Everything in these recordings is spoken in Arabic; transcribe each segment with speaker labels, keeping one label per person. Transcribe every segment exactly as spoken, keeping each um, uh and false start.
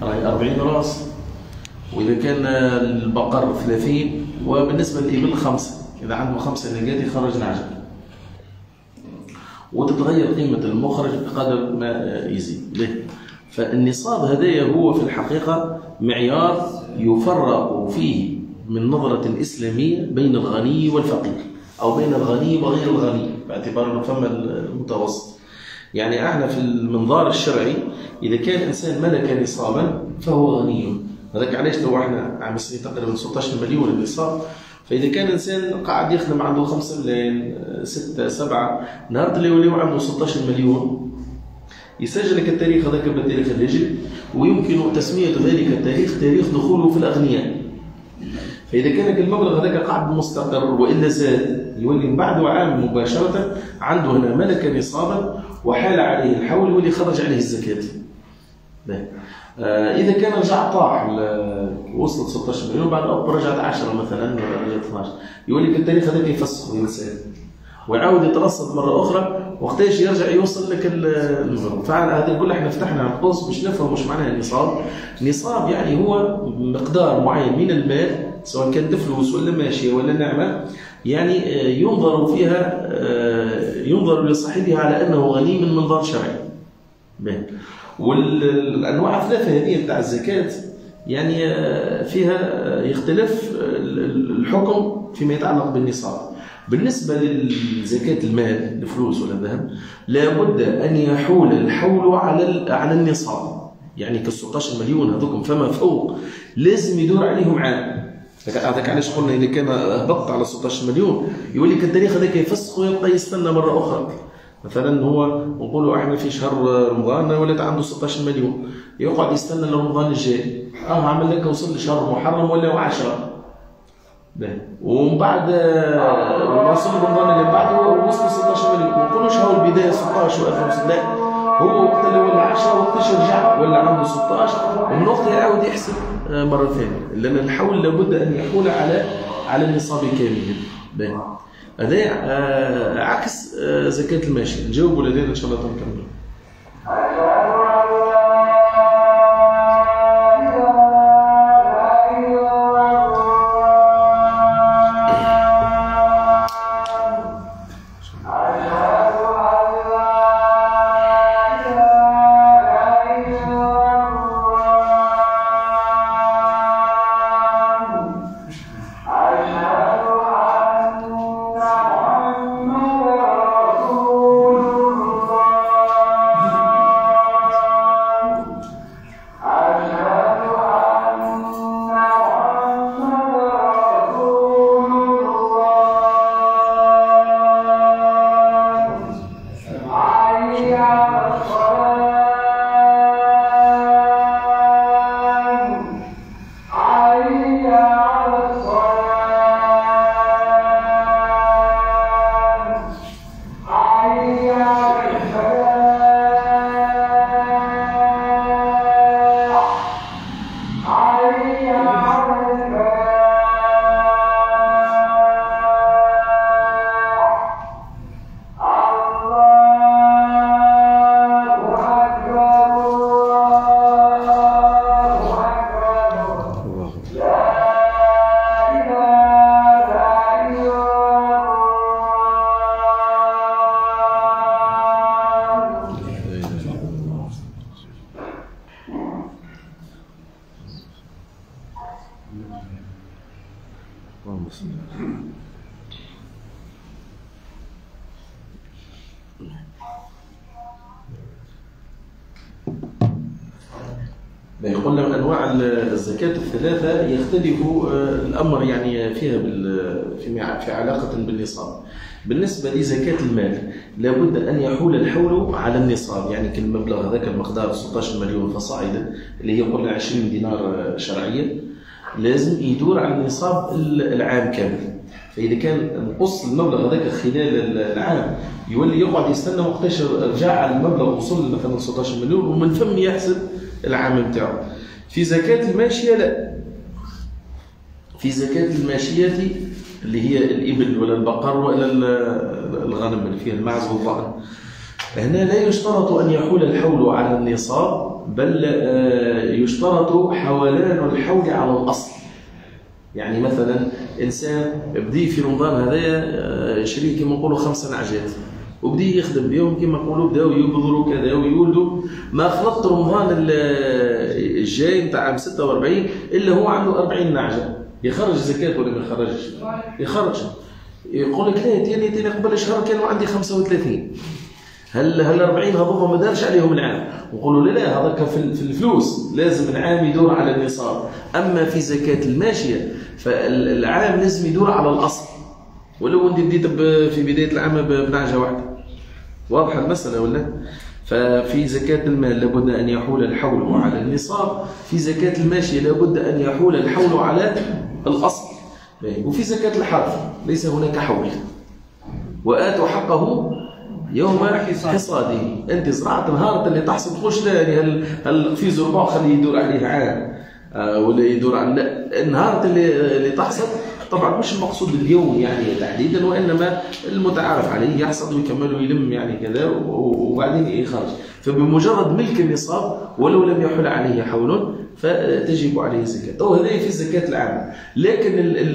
Speaker 1: راهي أربعين راس، وإذا كان البقر ثلاثين، وبالنسبة للإبل خمسة، إذا عنده خمسة ناقات يخرج نعجة، وتتغير قيمة المخرج بقدر ما يزيد له. فالنصاب هدايا هو في الحقيقة معيار يفرق فيه من نظرة إسلامية بين الغني والفقير، أو بين الغني وغير الغني، باعتبار أنه فما المتوسط. يعني احنا في المنظار الشرعي إذا كان إنسان ملك نصابا فهو غني. هذاك علاش تو احنا عام السنة تقريبا ستة عشر مليون النصاب. فإذا كان إنسان قاعد يخدم عنده خمسة ملايين ستة سبعة، نهار اللي يوليو عنده ستة عشر مليون يسجل لك التاريخ هذاك بالتاريخ الهجري، ويمكن تسمية ذلك التاريخ تاريخ دخوله في الأغنياء. فإذا كان المبلغ هذاك قاعد مستقر وإلا زاد، يولي من بعد عام مباشرة عنده هنا ملك نصابا وحال عليه الحول، يولي خرج عليه الزكاة. آه إذا كان رجع طاح وصلت ستة عشر مليون، بعد أوبر رجعت عشرة مثلا، رجعت اثناش، يولي التاريخ هذاك يفسخ وينساه ويعاود يترصد مرة أخرى، وقتاش يرجع يوصل لك المبلغ. فعلى هذا نقول احنا فتحنا قوس باش نفهم واش معناها النصاب. النصاب يعني هو مقدار معين من المال، سواء كانت فلوس ولا ماشية ولا نعمة، يعني ينظر فيها ينظر لصاحبها على أنه غني من منظار شرعي. والأنواع الثلاثة هذه بتاع الزكاة يعني فيها يختلف الحكم فيما يتعلق بالنصاب. بالنسبة للزكاة المال الفلوس ولا الذهب، لابد أن يحول الحول على على النصاب. يعني ك ستة عشر مليون هذوكم فما فوق لازم يدور عليهم عام. هذاك علاش قلنا إذا كان هبط على ستة عشر مليون يولي التاريخ هذاك يفسخ ويبقى يستنى مرة أخرى. مثلا هو نقولوا احنا في شهر رمضان ولد عنده ستة عشر مليون، يقعد يستنى لرمضان الجاي، اه عمل لك وصل لشهر محرم ولا عشرة، ومن بعد وصل رمضان اللي بعده وصل ستة عشر مليون. ما نقولوش هو البدايه ستة عشر وخمسة، لا، هو وقت اللي ولا عشرة وقتاش رجع ولا عنده ستة عشر، ومن وقتها يعاود يحسب مره ثانيه، لان الحول لابد ان يحول على على النصاب كامل. هذا آه عكس آه زكاة الماشية. نجاوبوا لدينا إن شاء الله تنكمل. قلنا من انواع الزكاه الثلاثه يختلف الامر يعني فيها في علاقه بالنصاب. بالنسبه لزكاه المال لابد ان يحول الحول على النصاب، يعني المبلغ هذاك المقدار ستة عشر مليون فصاعدا اللي هي قلنا عشرين دينار شرعيه، لازم يدور على النصاب العام كامل. فاذا كان نقص المبلغ هذاك خلال العام يولي يقعد يستنى وقتاش رجع على المبلغ وصل مثلا ستة عشر مليون، ومن ثم يحسب العام نتاعو. في زكاة الماشية لا، في زكاة الماشية اللي هي الإبل ولا البقر ولا الغنم اللي فيها المعز والضأن، هنا لا يشترط أن يحول الحول على النصاب، بل يشترط حولان الحول على الأصل. يعني مثلا إنسان بدي في رمضان هذايا يشري كما نقولوا خمسة نعجات وبدي يخدم بهم كما نقولوا، بداو يبذروا كذا ويولدوا، ما خلطت رمضان الجاي نتاع عام ستة وأربعين إلا هو عنده أربعين نعجة، يخرج زكاة ولا ما يخرجش؟ يخرج. يقول لك لا تاني تاني قبل شهر كانوا عندي خمسة وثلاثين، هل هل أربعين هذوما ما دارش عليهم العام؟ نقولوا لا لا هذاك في الفلوس لازم العام يدور على النصاب، اما في زكاة الماشية فالعام لازم يدور على الاصل، ولو انت بديت في بداية العام بنعجة واحدة. واضحة المسألة ولا؟ ففي زكاة المال لابد ان يحول الحول على النصاب، في زكاة الماشية لابد ان يحول الحول على الاصل، وفي زكاة الحرث ليس هناك حول. وآتوا حقه يوم حصاده. انت زرعت نهار اللي تحصد خوش، لا يعني هل هل في زرباع خليه يدور عليه عام آه ولا يدور على لا، النهار اللي اللي تحصد طبعا مش المقصود اليوم يعني تحديدا، وانما المتعارف عليه يحصد ويكمل ويلم يعني كذا وبعدين يخرج. فبمجرد ملك النصاب ولو لم يحل عليه حول فتجب عليه زكاة. وهذا في الزكاة العامة. لكن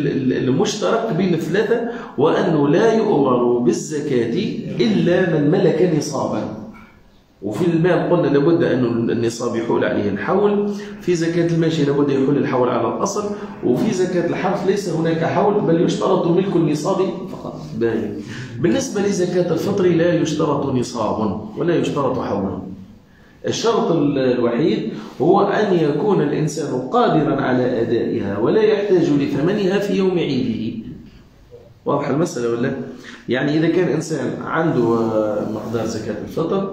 Speaker 1: المشترك بين الثلاثة وأنه لا يؤمر بالزكاة إلا من ملك نصابا. وفي المال قلنا لابد أن النصاب يحول عليه الحول، في زكاة الماشي لابد يحول الحول على الأصل، وفي زكاة الحرث ليس هناك حول بل يشترط ملك النصاب فقط. بالنسبة لزكاة الفطر لا يشترط نصاب ولا يشترط حول. الشرط الوحيد هو أن يكون الإنسان قادرا على أدائها ولا يحتاج لثمنها في يوم عيده. واضح المسألة ولا؟ يعني إذا كان إنسان عنده مقدار زكاة الفطر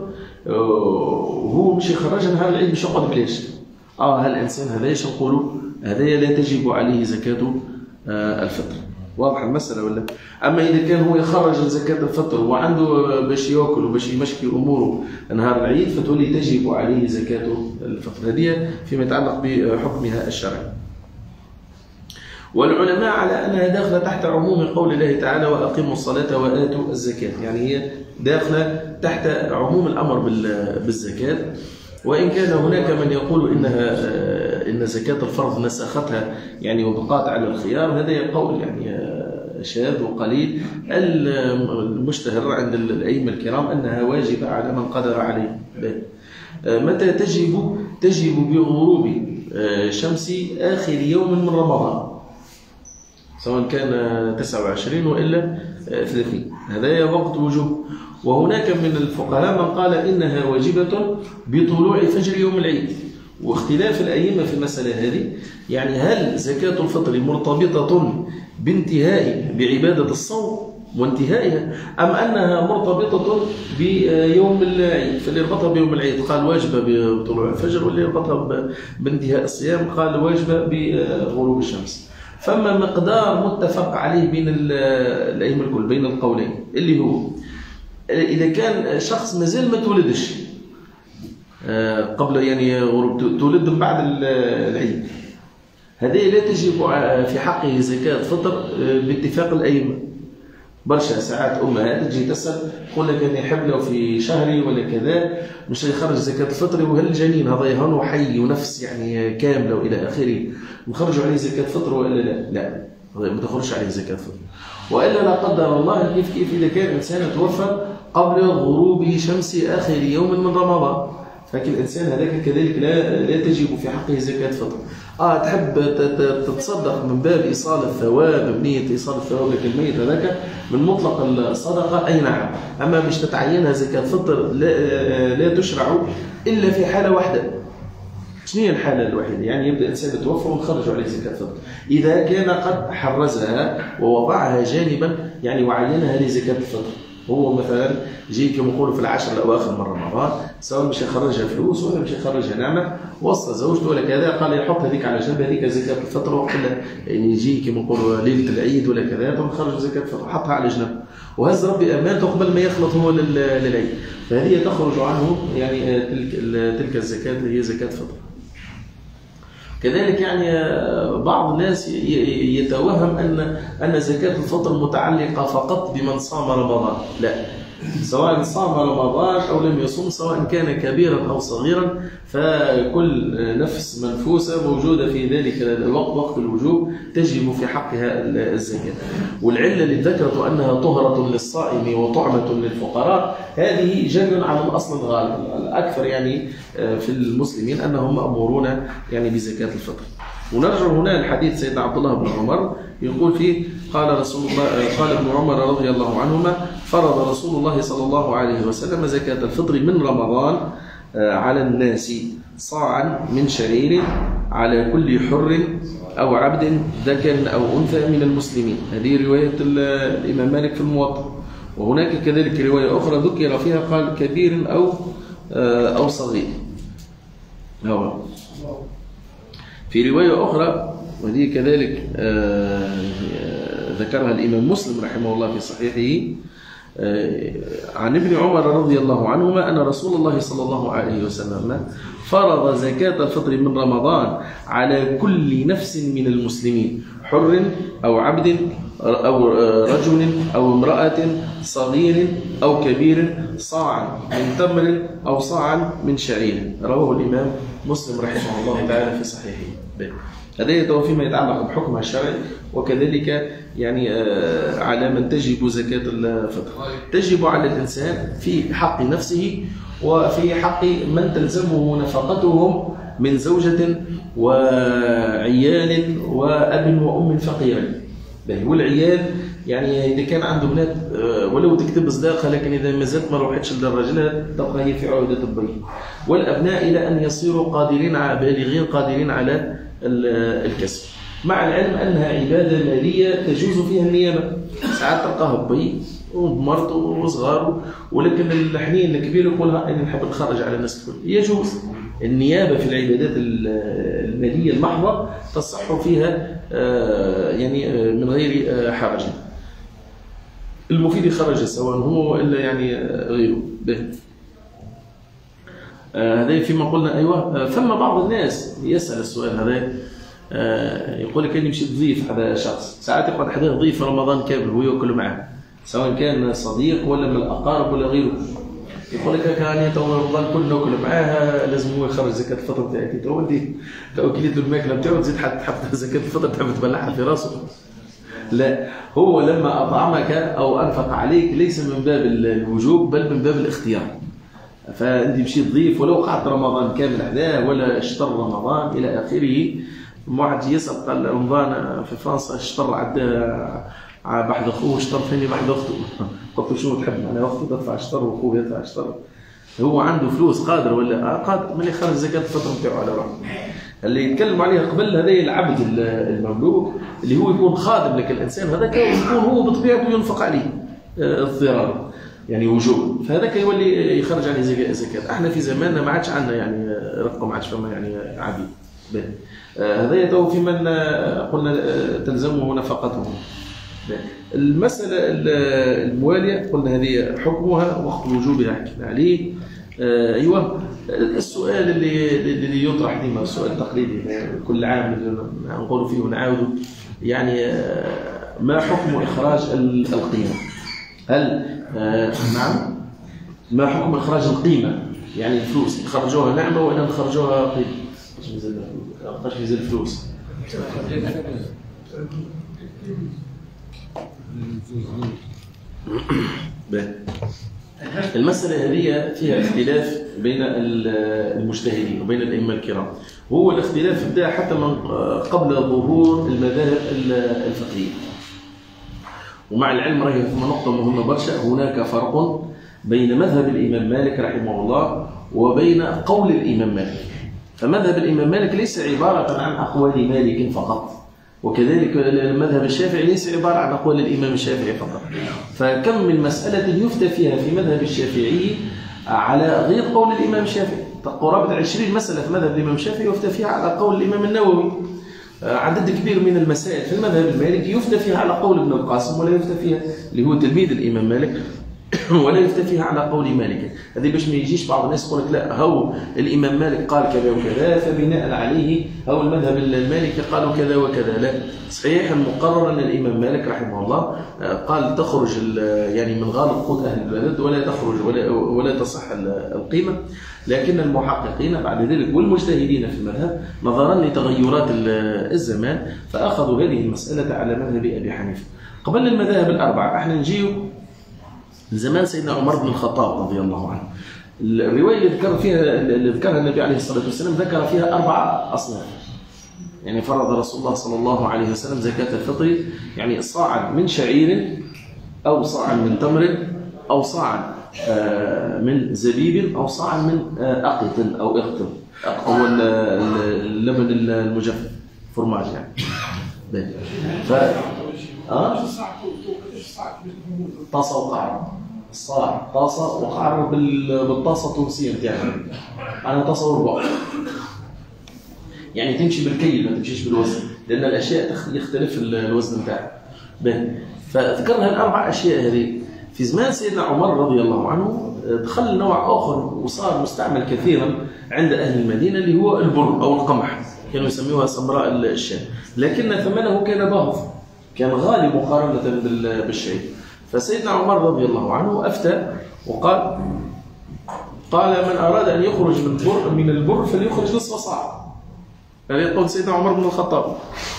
Speaker 1: وهو مش يخرجها نهار العيد مش يقعد بلاش، آه هالإنسان هذا ايش نقولوا؟ هذا لا تجب عليه زكاة الفطر. واضح المسألة ولا؟ أما إذا كان هو يخرج زكاة الفطر وعنده باش يأكل وباش يمشي أموره نهار العيد فتولي تجب عليه زكاة الفطر. هذه فيما يتعلق بحكمها الشرعي. والعلماء على أنها داخلة تحت عموم قول الله تعالى وأقيموا الصلاة وآتوا الزكاة، يعني هي داخلة تحت عموم الأمر بالزكاة. وإن كان هناك من يقول إنها إن زكاة الفرض نسختها يعني وبقات على الخيار، هذا قول يعني شاذ وقليل. المشتهر عند الأئمة الكرام أنها واجبة على من قدر عليه. متى تجب؟ تجب بغروب شمس آخر يوم من رمضان، سواء كان تسعة وعشرين وإلا ثلاثين، هذا وقت وجوب. وهناك من الفقهاء من قال إنها واجبة بطلوع فجر يوم العيد. واختلاف الأئمة في المسألة هذه، يعني هل زكاة الفطر مرتبطة بانتهاء بعبادة الصوم وانتهائها، أم أنها مرتبطة بيوم العيد؟ فاللي يربطها بيوم العيد قال واجبة بطلوع الفجر، واللي يربطها بانتهاء الصيام قال واجبة بغروب الشمس. فما مقدار متفق عليه بين الأئمة الكل بين القولين، اللي هو إذا كان شخص مازال ما تولدش قبل يعني غروب، تولد من بعد العيد، هذه لا تجب في حقه زكاة فطر باتفاق الأئمة. برشا ساعات أمهات تجي تسأل تقول لك أني حمله في شهري ولا كذا مش يخرج زكاة الفطر، وهل الجنين هذا يهون حي ونفس يعني كاملة وإلى آخره نخرجوا عليه زكاة فطر ولا لا؟ لا، ما تخرجش عليه زكاة فطر. وإلا لا قدر الله كيف كيف إذا كان إنسان توفى قبل غروب شمس آخر يوم من رمضان، فكل الإنسان هذاك كذلك لا لا تجب في حقه زكاة فطر. آه تحب تتصدق من باب إيصال الثواب، بنية إيصال الثواب لك الميت هذاك من مطلق الصدقة، أي نعم. أما مش تتعينها زكاة فطر لا, لا تشرع إلا في حالة واحدة. شنو هي الحالة الوحيدة؟ يعني يبدأ إنسان يتوفى ونخرج عليه زكاة فطر إذا كان قد حرزها ووضعها جانبا يعني وعينها لزكاة الفطر. هو مثلا جي كما نقولوا في العشر الاواخر من رمضان، سواء مش يخرجها فلوس ولا مش يخرجها نعمه، وصى زوجته ولا كذا، قال يحط هذيك على جنب، هذيك زكاه الفطر، وقال يعني يجي كما نقولوا ليله العيد ولا كذا ونخرج زكاه الفطر، حطها على جنب وهز ربي امانته قبل ما يخلط هو للعيد، فهذه تخرج عنه يعني تلك تلك الزكاه اللي هي زكاه الفطر. كذلك يعني بعض الناس يتوهم أن أن زكاة الفطر متعلقة فقط بمن صام رمضان، لا، سواء صام رمضان أو لم يصوم، سواء كان كبيرا أو صغيرا، فكل نفس منفوسة موجودة في ذلك الوقت وقت الوجوب تجب في حقها الزكاة. والعلة اللي ذكرت أنها طهرة للصائم وطعمة للفقراء هذه جري على الأصل الغالب الأكثر يعني في المسلمين أنهم مأمورون يعني بزكاة الفطر. ونرجع هنا الحديث سيدنا عبد الله بن عمر يقول فيه قال رسول الله قال ابن عمر رضي الله عنهما فرض رسول الله صلى الله عليه وسلم زكاة الفطر من رمضان على الناس صاعا من شعير على كل حر أو عبد ذكر أو أنثى من المسلمين. هذه رواية الإمام مالك في الموطأ. وهناك كذلك رواية أخرى ذكر فيها قال كبير أو أو صغير. في رواية أخرى وهذه كذلك ذكرها الإمام مسلم رحمه الله في صحيحه عن ابن عمر رضي الله عنهما أن رسول الله صلى الله عليه وسلم فرض زكاة الفطر من رمضان على كل نفس من المسلمين حر أو عبد أو رجل أو امرأة صغير أو كبير صاعا من تمر أو صاعا من شعير. رواه الإمام مسلم رحمه الله تعالى في صحيحه. هذا يدعو فيما يتعلق بحكمها الشرعي، وكذلك يعني على من تجب زكاة الفطر. تجب على الإنسان في حق نفسه وفي حق من تلزمه نفقتهم من زوجة وعيال وأب وأم فقيرين. والعيال يعني إذا كان عنده بنات ولو تكتب صداقة، لكن إذا ما زالت ما روحتش للرجل تبقى هي في عهدة الضيف. والأبناء إلى أن يصيروا قادرين على بالغين قادرين على الكسب، مع العلم أنها عبادة مالية تجوز فيها النيابة. ساعات تلقاه بي ومرته وصغاره، ولكن الحنين الكبير يقول أنا نحب نخرج على الناس الكل. يجوز النيابة في العبادات المالية المحضة تصح فيها يعني من غير حرج. المفيد يخرج سواء هو إلا يعني غيره به. هذا فيما قلنا. أيوة ثم بعض الناس يسأل السؤال هذا يقول لك أني مشيت ضيف هذا شخص، ساعات يقعد حداه ضيف رمضان كامل هو يأكل معه، سواء كان صديق ولا من الأقارب ولا غيره. يقول لك كان تو رمضان كله ناكل معاه لازم هو يخرج زكاة الفطر تاعك. تو انت تو كليت له الماكله نتاعو تزيد حتى زكاة الفطر تحب تبلعها في راسه. لا، هو لما أطعمك أو أنفق عليك ليس من باب الوجوب بل من باب الاختيار. فأنت مشيت ضيف ولو قعدت رمضان كامل هذا ولا اشتر رمضان إلى آخره. واحد يسأل قال رمضان في فرنسا اشتر عد بحد أخوه اشتر ثاني بحد أخته. قلت له شو تحب؟ أنا أختي تدفع اشتر وأخوه يدفع اشتر. هو عنده فلوس قادر ولا آه قادر من يخرج زكاة الفطر بتاعه على روحه. اللي يتكلم عليها قبل هذا العبد المملوك اللي هو يكون خادم لك الإنسان، هذاك يكون هو بطبيعته ينفق عليه اضطرار يعني وجوب، فهذاك يولي يخرج عليه زكاة زكاة. احنا في زماننا ما عادش عندنا يعني رقم، ما عادش فما يعني عبيد. هذا يتو في من قلنا تلزمه نفقتهم. المسألة الموالية قلنا هذه حكمها وقت وجوبها حكينا عليه. أيوة السؤال اللي اللي يطرح ديما السؤال التقليدي كل عام نقول فيه ونعاوده، يعني ما حكم إخراج القيمة؟ هل نعم ما حكم إخراج القيمة؟ يعني الفلوس نخرجوها نعمة وإلا نخرجوها قيمة؟ قاش يزيد الفلوس. المسألة هذه فيها اختلاف بين المجتهدين وبين الأئمة الكرام، وهو الاختلاف بدأ حتى من قبل ظهور المذاهب الفقهية. ومع العلم راهي في نقطة مهمة برشا، هناك فرق بين مذهب الإمام مالك رحمه الله وبين قول الإمام مالك. فمذهب الإمام مالك ليس عبارة عن أقوال مالك فقط، وكذلك المذهب الشافعي ليس عبارة عن أقوال الإمام الشافعي فقط. فكم من مسألة يفتى فيها في مذهب الشافعي على غير قول الإمام الشافعي، قرابة عشرين مسألة في مذهب الإمام الشافعي يفتى فيها على قول الإمام النووي. عدد كبير من المسائل في المذهب المالكي يفتى فيها على قول ابن القاسم ولا يفتى فيها اللي هو تلميذ الإمام مالك ولا يفتى فيها على قول مالك. هذه باش ما يجيش بعض الناس يقول لك لا هو الإمام مالك قال كذا وكذا فبناء عليه هو المذهب المالكي قالوا كذا وكذا. لا، صحيح المقرر أن الإمام مالك رحمه الله قال تخرج يعني من غالب قوت أهل البلد ولا تخرج ولا, ولا تصح القيمة، لكن المحققين بعد ذلك والمجتهدين في المذهب نظرا لتغيرات الزمان فأخذوا هذه المسألة على مذهب أبي حنيفة. قبل المذاهب الأربعة احنا نجيو زمان سيدنا عمر بن الخطاب رضي الله عنه. الرواية اللي ذكر فيها اللي ذكرها النبي عليه الصلاة والسلام ذكر فيها أربعة أصناف. يعني فرض رسول الله صلى الله عليه وسلم زكاة الفطر يعني صاعا من شعير أو صاعا من تمر أو صاعا من زبيب أو صاعا من أقط أو إقط أو اللبن المجفف فرماج يعني. ف أه؟ طاسة وقعر، الصاع طاسة وقعر بالطاسة التونسية بتاعنا، أنا طاسة وربع. يعني تمشي بالكيل ما تمشيش بالوزن، لأن الأشياء يختلف الوزن بتاعها. فذكرنا الأربع أشياء هذه في زمان سيدنا عمر رضي الله عنه. دخل نوع آخر وصار مستعمل كثيرا عند أهل المدينة اللي هو البر أو القمح، كانوا يسميوها سمراء الشام، لكن ثمنه كان باهظ، كان غالي مقارنة بالشعير. فسيدنا عمر رضي الله عنه أفتى وقال قال من أراد أن يخرج من البر من البر فليخرج نصف صاع. هذا يقول سيدنا عمر بن الخطاب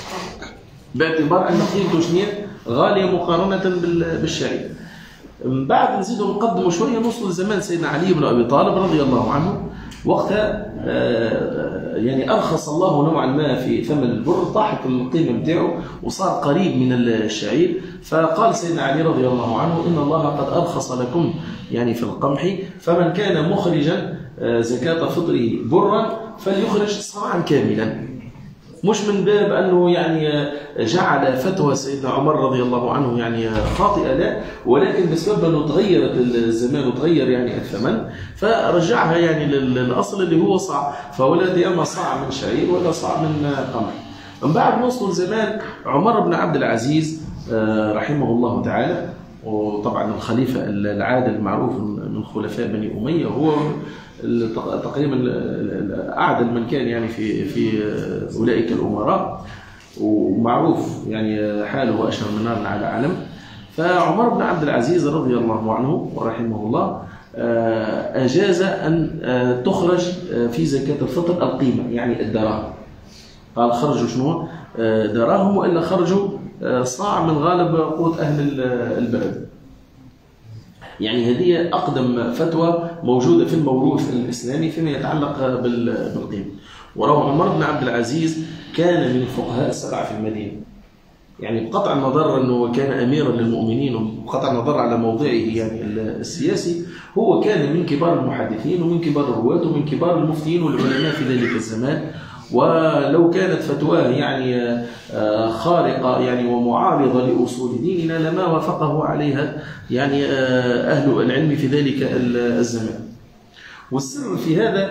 Speaker 1: باعتبار أن قيمته شنية غالية مقارنة بالشعير. من بعد نزيدوا نقدموا شوية نوصل لزمان سيدنا علي بن أبي طالب رضي الله عنه، وقتها يعني أرخص الله نوعا ما في ثمن البر، طاحت القيمة بتاعه وصار قريب من الشعير. فقال سيدنا علي رضي الله عنه إن الله قد أرخص لكم يعني في القمح، فمن كان مخرجا زكاة فطره برا فليخرج صاعا كاملا. مش من باب أنه يعني جعل فتوى سيدنا عمر رضي الله عنه يعني خاطئة، لا، ولكن بسبب أنه تغيرت الزمان وتغير يعني الثمن فرجعها يعني للأصل اللي هو صاع، فولد أما صاع من شعير ولا صاع من قمح. من بعد نوصل زمان عمر بن عبد العزيز رحمه الله تعالى، وطبعا الخليفة العادل المعروف من خلفاء بني أمية، وهو تقريبا أعدل من كان يعني في في أولئك الأمراء، ومعروف يعني حاله أشهر من نار على علم. فعمر بن عبد العزيز رضي الله عنه ورحمه الله أجاز أن تخرج في زكاة الفطر القيمة يعني الدراهم. قال خرجوا شنو دراهم، وإلا خرجوا صاع من غالب قوت أهل البلد. يعني هذه أقدم فتوى موجودة في الموروث الإسلامي فيما يتعلق بالقيمة. وروى عمر بن عبد العزيز كان من الفقهاء السبعة في المدينة، يعني بقطع النظر أنه كان أميرا للمؤمنين وبقطع النظر على موضعه يعني السياسي، هو كان من كبار المحدثين ومن كبار الرواة ومن كبار المفتين والعلماء في ذلك الزمان. ولو كانت فتواه يعني خارقة يعني ومعارضة لأصول ديننا لما وافقه عليها يعني أهل العلم في ذلك الزمان. والسر في هذا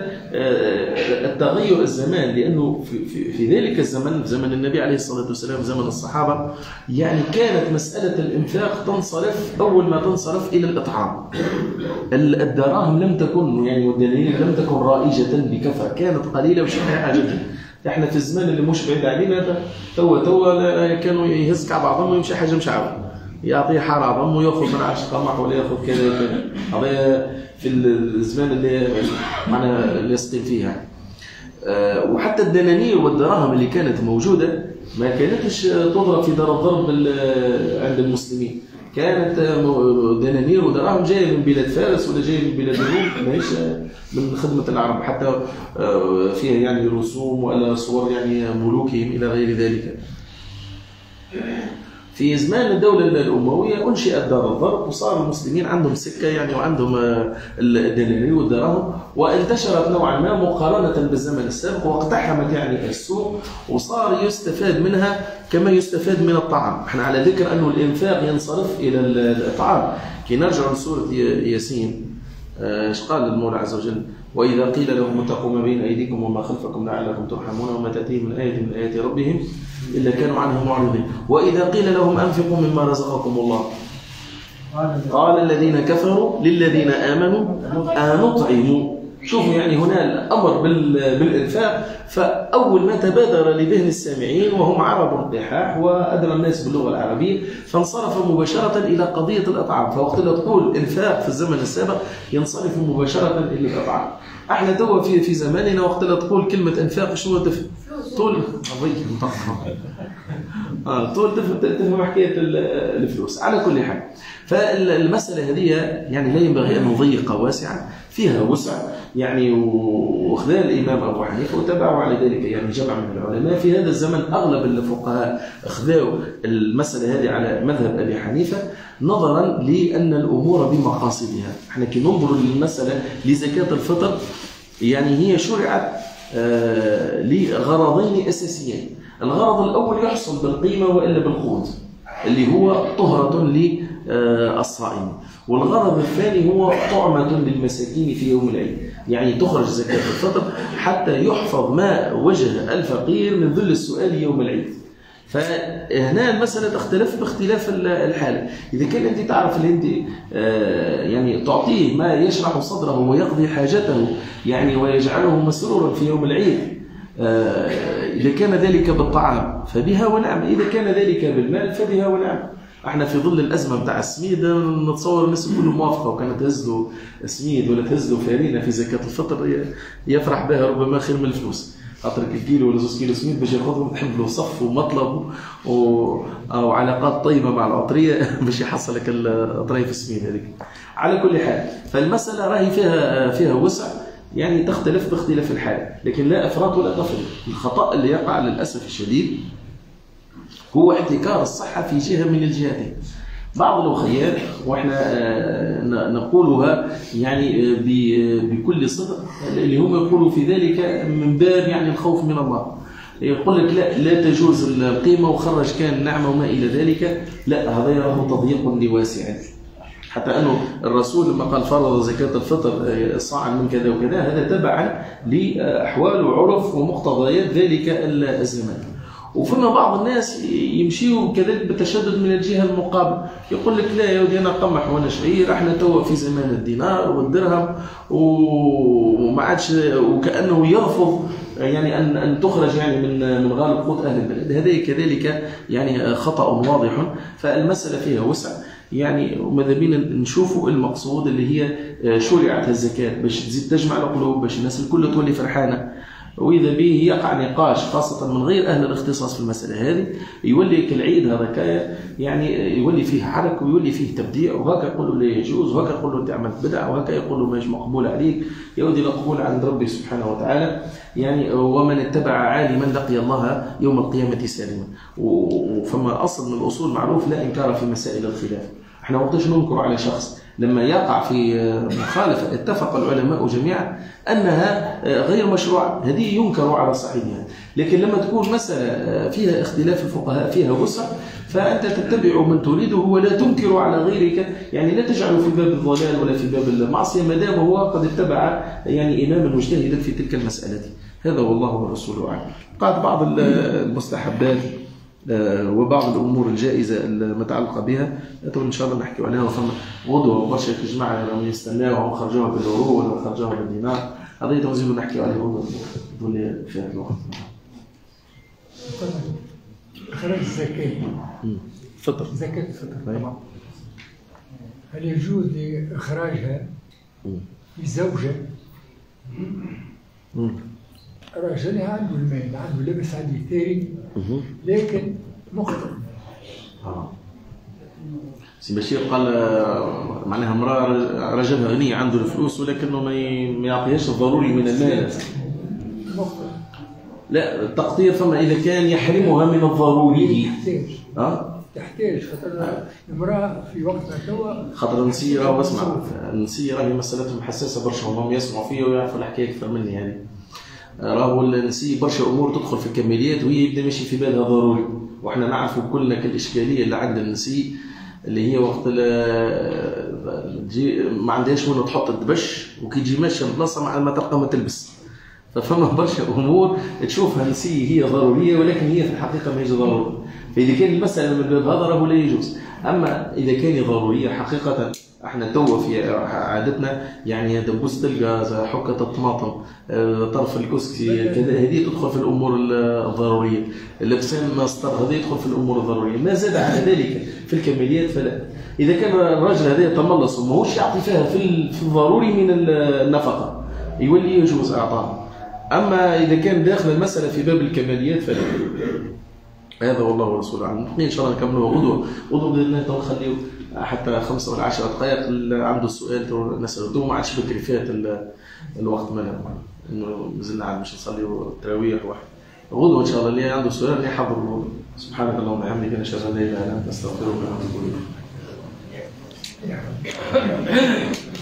Speaker 1: التغير الزمان، لأنه في, في ذلك الزمن زمن النبي عليه الصلاة والسلام زمن الصحابة يعني كانت مسألة الإنفاق تنصرف أول ما تنصرف إلى الإطعام. الدراهم لم تكن يعني والدنانير لم تكن رائجة بكثرة، كانت قليلة وشائعة جدا. احنا في الزمان اللي مش بعيد علينا توا توا كانوا يهز كعب عظم ويمشي حاجة مشعبة، يعطيه حار عظم وياخذ من عرش قمح ولا ياخذ كذا كذا. هذا في الزمان اللي معنا اللي يسقي فيها. أه وحتى الدنانير والدراهم اللي كانت موجودة ما كانتش تضرب في دار الضرب عند المسلمين، كانت دنانير ودراهم جاية من بلاد فارس ولا جاية من بلاد الروم، ماهيش من خدمة العرب، حتى فيها يعني رسوم ولا صور يعني ملوكهم إلى غير ذلك. في زمان الدولة الأموية أنشئت دار الضرب وصار المسلمين عندهم سكة يعني وعندهم الدنانير والدراهم، وانتشرت نوعا ما مقارنة بالزمن السابق، واقتحمت يعني السوق وصار يستفاد منها كما يستفاد من الطعام. احنا على ذكر أنه الإنفاق ينصرف إلى الطعام. كي نرجع لسورة ياسين ايش قال المولى عز وجل؟ وإذا قيل لهم اتقوا ما بين أيديكم وما خلفكم لعلكم ترحمون وما تأتيهم من آية من آيات ربهم إلا كانوا عنها معرضين. وإذا قيل لهم أنفقوا مما رزقكم الله قال الذين كفروا للذين آمنوا أنطعموا. شوفوا يعني هنا الأمر بالإنفاق، فأول ما تبادر لذهن السامعين وهم عرب رحاح وأدرى الناس باللغة العربية فانصرف مباشرة إلى قضية الإطعام. فوقت لا تقول إنفاق في الزمن السابق ينصرف مباشرة إلى الإطعام. احنا توا في في زماننا وقت لا تقول كلمة إنفاق شنو تفهم؟ طول اه طول تفهم حكاية الفلوس. على كل حال فالمسألة هذه يعني لا ينبغي أن نضيق واسعا، فيها وسع يعني، وخذا الإمام أبو حنيفة وتبعوا على ذلك يعني جمع من العلماء في هذا الزمن. أغلب الفقهاء أخذوا المسألة هذه على مذهب أبي حنيفة نظرا لأن الأمور بمقاصدها. احنا كي ننظر للمسألة لزكاة الفطر يعني هي شرعت آه لغرضين أساسيين. الغرض الأول يحصل بالقيمة وإلا بالقوت اللي هو طهرة للصائم، والغرض الثاني هو طعمة للمساكين في يوم العيد، يعني تخرج زكاة الفطر حتى يحفظ ما وجه الفقير من ذل السؤال يوم العيد. فهنا المسألة تختلف باختلاف الحالة. إذا كان أنت تعرف اللي أنت يعني تعطيه ما يشرح صدره ويقضي حاجته يعني ويجعله مسرورا في يوم العيد، إذا كان ذلك بالطعام فبها ونعم، إذا كان ذلك بالمال فبها ونعم. احنا في ظل الأزمة بتاع السميد نتصور الناس كله موافقة، وكانت تهز له سميد ولا تهز له فارينة في زكاة الفطر يفرح بها ربما خير من الفلوس. خاطرك الكيلو ولا زوج كيلو سميد باش ياخذهم تحب له صف ومطلب و... او علاقات طيبه مع العطريه باش يحصل لك الاطراف السميد هذيك. على كل حال فالمساله راهي فيها فيها وسع يعني تختلف باختلاف الحال، لكن لا افراط ولا تفريط. الخطا اللي يقع للاسف الشديد هو احتكار الصحه في جهه من الجهتين. بعض الأخيار وإحنا نقولها يعني بكل صدق اللي هم يقولوا في ذلك من باب يعني الخوف من الله، يقول لك لا لا تجوز القيمة وخرج كان نعمة وما إلى ذلك. لا، هذا يراه تضييق لواسع، حتى أنه الرسول لما قال فرض زكاة الفطر صاعا من كذا وكذا هذا تبعا لأحوال وعرف ومقتضيات ذلك الزمان. وفما بعض الناس يمشيوا كذلك بتشدد من الجهه المقابله، يقول لك لا يا ودي انا قمح وانا شعير، احنا توا في زمان الدينار والدرهم وما عادش، وكانه يرفض يعني ان ان تخرج يعني من من غالب قوت اهل البلد. هذا كذلك يعني خطا واضح. فالمساله فيها وسع يعني، وماذا بينا نشوفوا المقصود اللي هي شرعت الزكاه باش تزيد تجمع القلوب، باش الناس الكل تولي فرحانه. وإذا به يقع نقاش خاصة من غير أهل الاختصاص في المسألة هذه، يولي كالعيد هذاك يعني يولي فيه حرك ويولي فيه تبديع، وهكا يقولوا لا يجوز، وهكا يقولوا أنت عملت بدعة، وهكا يقولوا ماش مقبول عليك. يودي القبول عند ربي سبحانه وتعالى يعني، ومن اتبع عالما لقي الله يوم القيامة سالما. وفما أصل من الأصول معروف لا إنكار في مسائل الخلاف. احنا وقتاش ننكر على شخص لما يقع في مخالفة اتفق العلماء جميعا أنها غير مشروعة، هذه ينكر على صاحبها. لكن لما تكون مسألة فيها اختلاف الفقهاء فيها وسع فأنت تتبع من تريده ولا تنكر على غيرك، يعني لا تجعله في باب الضلال ولا في باب المعصية ما دام هو قد اتبع يعني إماما مجتهدا في تلك المسألة. هذا والله ورسوله أعلم. قال بعض المستحبات وبعض الأمور الجائزة المتعلقة بها إن شاء الله نحكي عليها. وفما غدوة برشا جماعة راهم يستناوهم خرجوها باليورو ولا خرجوها بالدينار، هذا تنزيل نحكي عليه غدوة دول في هذا الوقت.
Speaker 2: خرج الزكاة
Speaker 1: فطر
Speaker 2: زكاة الفطر طبعا، هل يجوز لإخراجها لزوجة راجل عنده المال، عنده لبس، عنده ثري، لكن مخطئ.
Speaker 1: اه سي بشير قال معناها امراه رجلها غني عنده الفلوس ولكنه ما يعطيهاش الضروري من المال.
Speaker 2: مخطئ.
Speaker 1: لا التقدير فما اذا كان يحرمها من الضروري.
Speaker 2: تحتاج
Speaker 1: اه
Speaker 2: تحتاج خاطر المراه في وقتها توا
Speaker 1: خاطر النسيه راهو اسمع، النسيه راهي مسالتهم حساسه برشا وهم يسمعوا فيا ويعرفوا الحكايه اكثر مني يعني. راهو النسي برشا امور تدخل في الكماليات وهي يبدا ماشي في بالها ضروري، واحنا نعرفوا كلنا كالاشكاليه اللي عند النسي اللي هي وقت تجي ما عندهاش وين تحط الدبش، وكي تجي ماشيه بلاصه مع ما تلقى ما تلبس، فما برشا امور تشوفها نسي هي ضروريه ولكن هي في الحقيقه ما هيش ضروريه. فاذا كان المساله من باب هذا راهو لا يجوز. اما اذا كان ضروريه حقيقه احنا توا في عادتنا يعني دبوس الغاز، حكه الطماطم، طرف الكسكسي كذا، هذه تدخل في الامور الضروريه. لبسان ماستر هذا يدخل في الامور الضروريه. ما زاد على ذلك في الكماليات فلا. اذا كان الراجل هذا يتملص وماهوش يعطي فيها في في الضروري من النفقه يولي يجوز اعطاه. اما اذا كان داخل المساله في باب الكماليات فلا. هذا والله ورسوله اعلم. ان شاء الله نكملوا غدوه. غدوه باذن الله تو نخليو حتى خمسة ولا عشرة دقائق اللي عنده السؤال تو نساله. تو ما عادش بكري فات الوقت ماله انه مازلنا عاد باش نصليو التراويح واحد. غدوه ان شاء الله اللي عنده سؤال يحضر الغدوه. سبحانك اللهم وبحمدك نشهد ان لا اله الا انت نستغفرك ونتوب اليك.